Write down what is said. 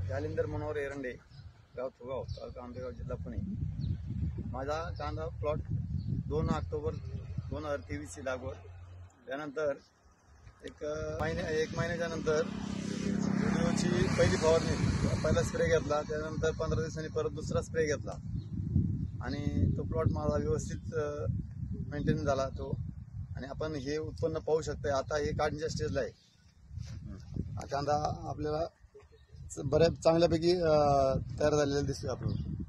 जालिंदर मनोहर एरंडे, गाव थुगाव, तालुका आंबेगाव, जिल्हा पुणे। माझा कांदा प्लॉट 2 ऑक्टोबर 2023 ची लागवड। त्यानंतर एक महिन्याच्या नंतर व्हिडिओची पहिली फवारणी, पहिला स्प्रे घेतला। त्यानंतर 15 दिवसांनी परत दुसरा स्प्रे घेतला आणि तो प्लॉट माझा व्यवस्थित मेंटेन झाला तो। आणि आपण हे उत्पन्न पाहू शकता। आता हे काढण्याच्या स्टेजला आहे। हा कांदा आपल्याला बऱ्याच चांगल्यापैकी तयार झालेला दिसतोय आपल्याला।